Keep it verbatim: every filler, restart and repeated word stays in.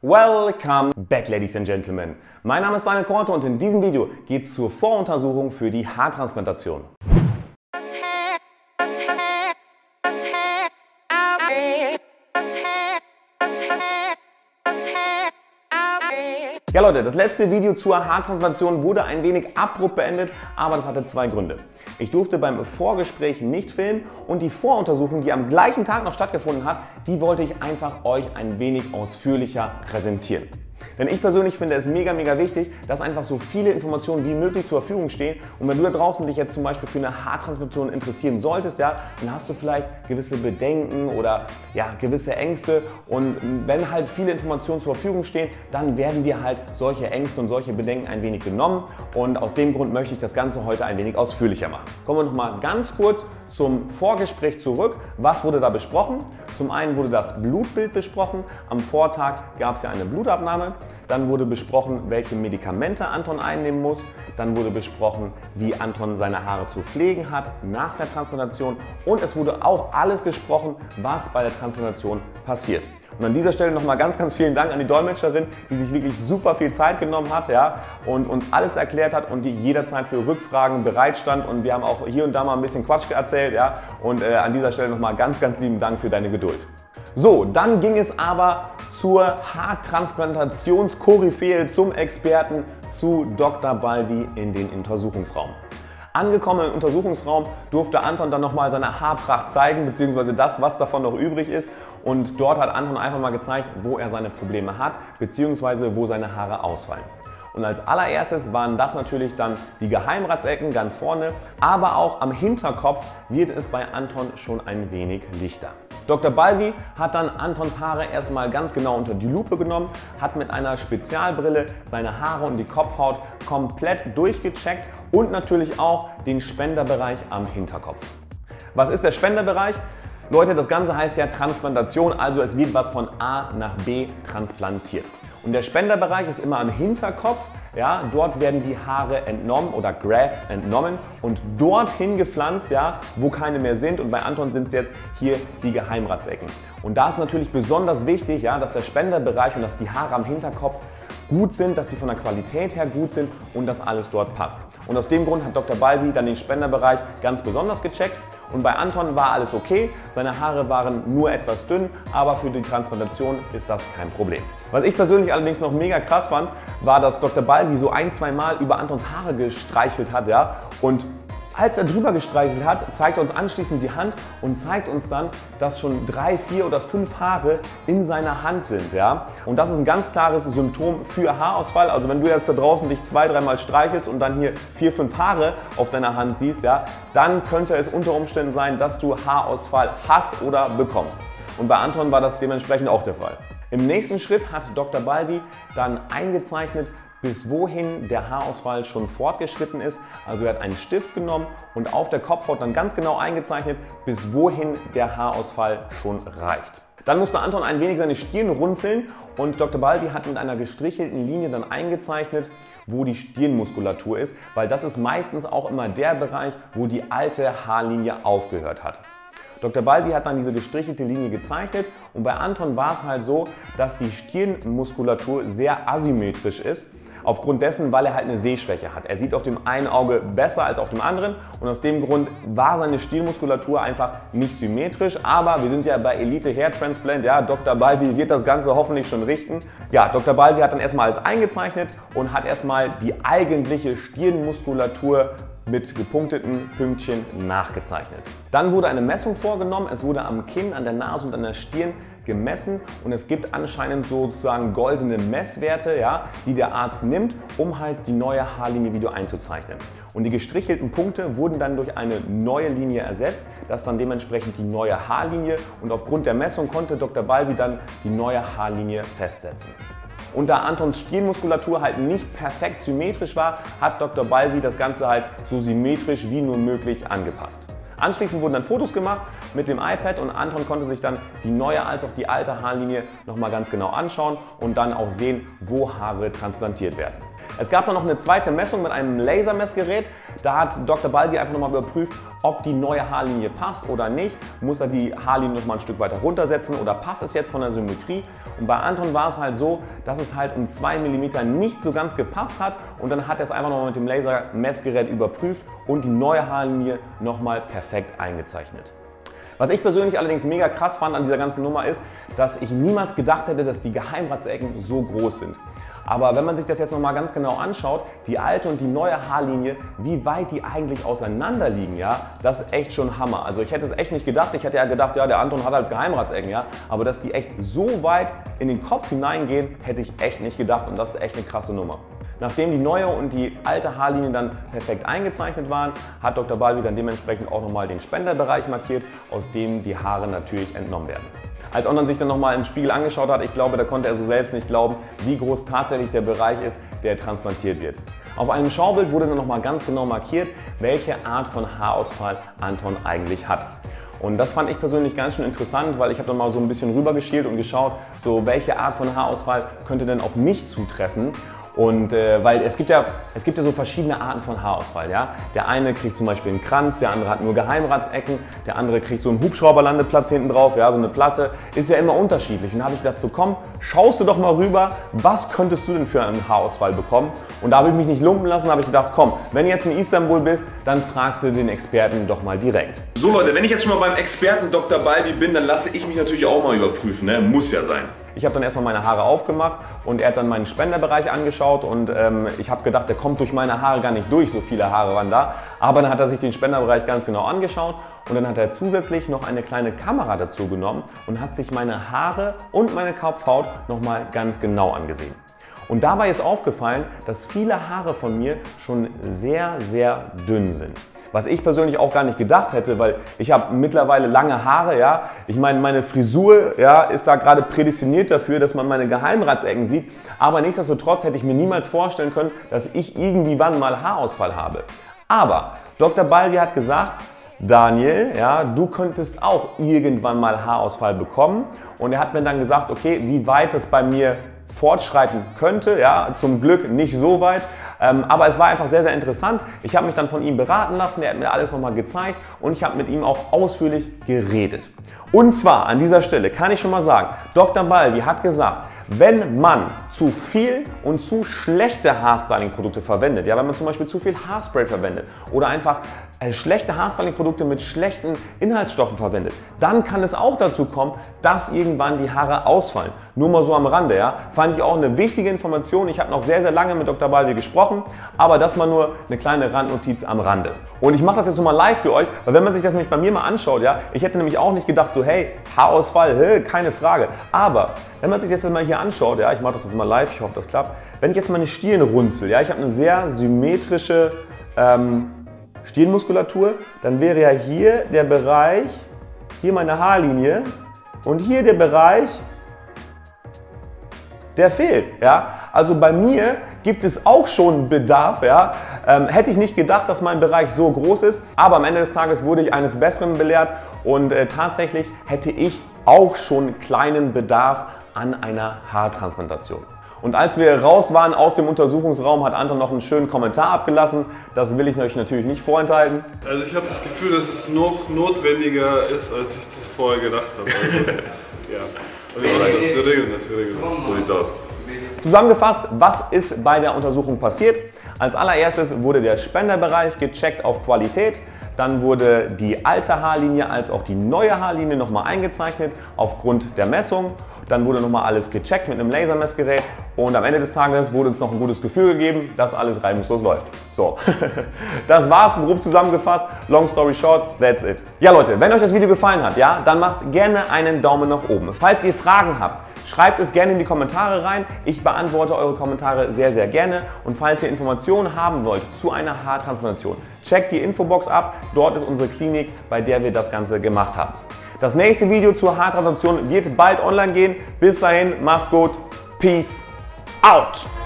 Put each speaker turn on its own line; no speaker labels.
Welcome back, Ladies and Gentlemen. Mein Name ist Daniel Korte und in diesem Video geht es zur Voruntersuchung für die Haartransplantation. Ja Leute, das letzte Video zur Haartransplantation wurde ein wenig abrupt beendet, aber das hatte zwei Gründe. Ich durfte beim Vorgespräch nicht filmen und die Voruntersuchung, die am gleichen Tag noch stattgefunden hat, die wollte ich einfach euch ein wenig ausführlicher präsentieren. Denn ich persönlich finde es mega, mega wichtig, dass einfach so viele Informationen wie möglich zur Verfügung stehen. Und wenn du da draußen dich jetzt zum Beispiel für eine Haartransplantation interessieren solltest, ja, dann hast du vielleicht gewisse Bedenken oder ja, gewisse Ängste. Und wenn halt viele Informationen zur Verfügung stehen, dann werden dir halt solche Ängste und solche Bedenken ein wenig genommen. Und aus dem Grund möchte ich das Ganze heute ein wenig ausführlicher machen. Kommen wir noch mal ganz kurz zum Vorgespräch zurück. Was wurde da besprochen? Zum einen wurde das Blutbild besprochen. Am Vortag gab es ja eine Blutabnahme. Dann wurde besprochen, welche Medikamente Anton einnehmen muss. Dann wurde besprochen, wie Anton seine Haare zu pflegen hat nach der Transplantation. Und es wurde auch alles gesprochen, was bei der Transplantation passiert. Und an dieser Stelle nochmal ganz, ganz vielen Dank an die Dolmetscherin, die sich wirklich super viel Zeit genommen hat, ja, und uns alles erklärt hat und die jederzeit für Rückfragen bereitstand. Und wir haben auch hier und da mal ein bisschen Quatsch erzählt, ja. Und äh, an dieser Stelle nochmal ganz, ganz lieben Dank für deine Geduld. So, dann ging es aber zur Haartransplantationskoryphäe, zum Experten, zu Doktor Balvi in den Untersuchungsraum. Angekommen im Untersuchungsraum durfte Anton dann nochmal seine Haarpracht zeigen, beziehungsweise das, was davon noch übrig ist. Und dort hat Anton einfach mal gezeigt, wo er seine Probleme hat, beziehungsweise wo seine Haare ausfallen. Und als allererstes waren das natürlich dann die Geheimratsecken ganz vorne, aber auch am Hinterkopf wird es bei Anton schon ein wenig lichter. Doktor Balvi hat dann Antons Haare erstmal ganz genau unter die Lupe genommen, hat mit einer Spezialbrille seine Haare und die Kopfhaut komplett durchgecheckt und natürlich auch den Spenderbereich am Hinterkopf. Was ist der Spenderbereich? Leute, das Ganze heißt ja Transplantation, also es wird was von A nach B transplantiert. Und der Spenderbereich ist immer am Hinterkopf. Ja, dort werden die Haare entnommen oder Grafts entnommen und dorthin gepflanzt, ja, wo keine mehr sind. Und bei Anton sind es jetzt hier die Geheimratsecken. Und da ist natürlich besonders wichtig, ja, dass der Spenderbereich und dass die Haare am Hinterkopf gut sind, dass sie von der Qualität her gut sind und dass alles dort passt. Und aus dem Grund hat Doktor Balvi dann den Spenderbereich ganz besonders gecheckt. Und bei Anton war alles okay, seine Haare waren nur etwas dünn, aber für die Transplantation ist das kein Problem. Was ich persönlich allerdings noch mega krass fand, war, dass Doktor Balvi so ein, zwei Mal über Antons Haare gestreichelt hat, ja, und als er drüber gestreichelt hat, zeigt er uns anschließend die Hand und zeigt uns dann, dass schon drei, vier oder fünf Haare in seiner Hand sind. Ja? Und das ist ein ganz klares Symptom für Haarausfall. Also wenn du jetzt da draußen dich zwei, dreimal streichelst und dann hier vier, fünf Haare auf deiner Hand siehst, ja, dann könnte es unter Umständen sein, dass du Haarausfall hast oder bekommst. Und bei Anton war das dementsprechend auch der Fall. Im nächsten Schritt hat Doktor Balvi dann eingezeichnet, bis wohin der Haarausfall schon fortgeschritten ist. Also er hat einen Stift genommen und auf der Kopfhaut dann ganz genau eingezeichnet, bis wohin der Haarausfall schon reicht. Dann musste Anton ein wenig seine Stirn runzeln und Doktor Balvi hat mit einer gestrichelten Linie dann eingezeichnet, wo die Stirnmuskulatur ist, weil das ist meistens auch immer der Bereich, wo die alte Haarlinie aufgehört hat. Doktor Balvi hat dann diese gestrichelte Linie gezeichnet und bei Anton war es halt so, dass die Stirnmuskulatur sehr asymmetrisch ist. Aufgrund dessen, weil er halt eine Sehschwäche hat. Er sieht auf dem einen Auge besser als auf dem anderen und aus dem Grund war seine Stirnmuskulatur einfach nicht symmetrisch. Aber wir sind ja bei Elite Hair Transplant, ja, Doktor Balvi wird das Ganze hoffentlich schon richten. Ja, Doktor Balvi hat dann erstmal alles eingezeichnet und hat erstmal die eigentliche Stirnmuskulatur mit gepunkteten Pünktchen nachgezeichnet. Dann wurde eine Messung vorgenommen, es wurde am Kinn, an der Nase und an der Stirn gemessen und es gibt anscheinend sozusagen goldene Messwerte, ja, die der Arzt nimmt, um halt die neue Haarlinie wieder einzuzeichnen. Und die gestrichelten Punkte wurden dann durch eine neue Linie ersetzt, das ist dann dementsprechend die neue Haarlinie und aufgrund der Messung konnte Doktor Balvi dann die neue Haarlinie festsetzen. Und da Antons Stirnmuskulatur halt nicht perfekt symmetrisch war, hat Doktor Balvi das Ganze halt so symmetrisch wie nur möglich angepasst. Anschließend wurden dann Fotos gemacht mit dem iPad und Anton konnte sich dann die neue als auch die alte Haarlinie nochmal ganz genau anschauen und dann auch sehen, wo Haare transplantiert werden. Es gab dann noch eine zweite Messung mit einem Lasermessgerät. Da hat Doktor Balvi einfach nochmal überprüft, ob die neue Haarlinie passt oder nicht. Muss er die Haarlinie nochmal ein Stück weiter runtersetzen oder passt es jetzt von der Symmetrie? Und bei Anton war es halt so, dass es halt um zwei Millimeter nicht so ganz gepasst hat und dann hat er es einfach nochmal mit dem Lasermessgerät überprüft und die neue Haarlinie nochmal perfekt eingezeichnet. Was ich persönlich allerdings mega krass fand an dieser ganzen Nummer ist, dass ich niemals gedacht hätte, dass die Geheimratsecken so groß sind. Aber wenn man sich das jetzt nochmal ganz genau anschaut, die alte und die neue Haarlinie, wie weit die eigentlich auseinander liegen, ja, das ist echt schon Hammer. Also ich hätte es echt nicht gedacht. Ich hätte ja gedacht, ja, der Anton hat halt Geheimratsecken, ja. Aber dass die echt so weit in den Kopf hineingehen, hätte ich echt nicht gedacht und das ist echt eine krasse Nummer. Nachdem die neue und die alte Haarlinie dann perfekt eingezeichnet waren, hat Doktor Balvi dann dementsprechend auch nochmal den Spenderbereich markiert, aus dem die Haare natürlich entnommen werden. Als Anton sich dann nochmal im Spiegel angeschaut hat, ich glaube, da konnte er so selbst nicht glauben, wie groß tatsächlich der Bereich ist, der transplantiert wird. Auf einem Schaubild wurde dann nochmal ganz genau markiert, welche Art von Haarausfall Anton eigentlich hat. Und das fand ich persönlich ganz schön interessant, weil ich habe dann mal so ein bisschen rüber geschielt und geschaut, so welche Art von Haarausfall könnte denn auf mich zutreffen. Und äh, weil es gibt, ja, es gibt ja so verschiedene Arten von Haarausfall. Ja? Der eine kriegt zum Beispiel einen Kranz, der andere hat nur Geheimratsecken, der andere kriegt so einen Hubschrauberlandeplatz hinten drauf, ja, so eine Platte. Ist ja immer unterschiedlich. Und da habe ich gedacht, so komm, schaust du doch mal rüber, was könntest du denn für einen Haarausfall bekommen? Und da habe ich mich nicht lumpen lassen, habe ich gedacht, komm, wenn du jetzt in Istanbul bist, dann fragst du den Experten doch mal direkt.
So Leute, wenn ich jetzt schon mal beim Experten Doktor Balvi bin, dann lasse ich mich natürlich auch mal überprüfen, ne? Muss ja sein.
Ich habe dann erstmal meine Haare aufgemacht und er hat dann meinen Spenderbereich angeschaut und ähm, ich habe gedacht, der kommt durch meine Haare gar nicht durch, so viele Haare waren da. Aber dann hat er sich den Spenderbereich ganz genau angeschaut und dann hat er zusätzlich noch eine kleine Kamera dazu genommen und hat sich meine Haare und meine Kopfhaut nochmal ganz genau angesehen. Und dabei ist aufgefallen, dass viele Haare von mir schon sehr, sehr dünn sind. Was ich persönlich auch gar nicht gedacht hätte, weil ich habe mittlerweile lange Haare, ja. Ich meine, meine Frisur, ja, ist da gerade prädestiniert dafür, dass man meine Geheimratsecken sieht. Aber nichtsdestotrotz hätte ich mir niemals vorstellen können, dass ich irgendwie wann mal Haarausfall habe. Aber Doktor Balvi hat gesagt, Daniel, ja, du könntest auch irgendwann mal Haarausfall bekommen. Und er hat mir dann gesagt, okay, wie weit das bei mir fortschreiten könnte, ja, zum Glück nicht so weit, ähm, aber es war einfach sehr, sehr interessant. Ich habe mich dann von ihm beraten lassen, er hat mir alles nochmal gezeigt und ich habe mit ihm auch ausführlich geredet. Und zwar an dieser Stelle kann ich schon mal sagen, Doktor Balvi hat gesagt, wenn man zu viel und zu schlechte Haarstyling-Produkte verwendet, ja, wenn man zum Beispiel zu viel Haarspray verwendet oder einfach äh, schlechte Haarstyling-Produkte mit schlechten Inhaltsstoffen verwendet, dann kann es auch dazu kommen, dass irgendwann die Haare ausfallen. Nur mal so am Rande, ja, fand ich auch eine wichtige Information. Ich habe noch sehr, sehr lange mit Doktor Balvi gesprochen, aber das mal nur eine kleine Randnotiz am Rande. Und ich mache das jetzt nochmal live für euch, weil wenn man sich das nämlich bei mir mal anschaut, ja, ich hätte nämlich auch nicht gedacht, so hey, Haarausfall, hä, keine Frage. Aber wenn man sich das jetzt mal hier anschaut, ja, ich mache das jetzt mal live, ich hoffe, das klappt. Wenn ich jetzt meine Stirn runzel, ja, ich habe eine sehr symmetrische ähm, Stirnmuskulatur, dann wäre ja hier der Bereich, hier meine Haarlinie und hier der Bereich, der fehlt. Ja? Also bei mir gibt es auch schon Bedarf. Ja? Ähm, hätte ich nicht gedacht, dass mein Bereich so groß ist, aber am Ende des Tages wurde ich eines Besseren belehrt und äh, tatsächlich hätte ich auch schon kleinen Bedarf an einer Haartransplantation. Und als wir raus waren aus dem Untersuchungsraum, hat Anton noch einen schönen Kommentar abgelassen. Das will ich euch natürlich nicht vorenthalten.
Also ich habe das Gefühl, dass es noch notwendiger ist, als ich das vorher gedacht habe. Also, ja. Aber das wird regeln, das wird regeln. So sieht's aus.
Zusammengefasst, was ist bei der Untersuchung passiert? Als allererstes wurde der Spenderbereich gecheckt auf Qualität. Dann wurde die alte Haarlinie als auch die neue Haarlinie nochmal eingezeichnet aufgrund der Messung. Dann wurde nochmal alles gecheckt mit einem Lasermessgerät und am Ende des Tages wurde uns noch ein gutes Gefühl gegeben, dass alles reibungslos läuft. So, das war's grob zusammengefasst. Long story short, that's it. Ja Leute, wenn euch das Video gefallen hat, ja, dann macht gerne einen Daumen nach oben. Falls ihr Fragen habt, schreibt es gerne in die Kommentare rein. Ich beantworte eure Kommentare sehr, sehr gerne. Und falls ihr Informationen haben wollt zu einer Haartransplantation, checkt die Infobox ab. Dort ist unsere Klinik, bei der wir das Ganze gemacht haben. Das nächste Video zur Haartransplantation wird bald online gehen. Bis dahin, macht's gut. Peace out.